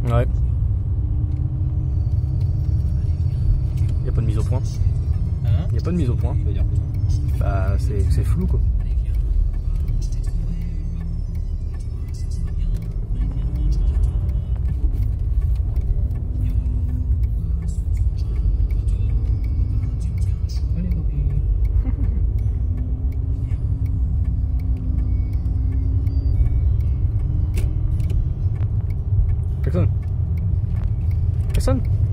Ouais. Y a pas de mise au point. Hein? Y a pas de mise au point. Ça veut dire quoi? Bah c'est flou quoi. Allez, papy. Personne. Personne.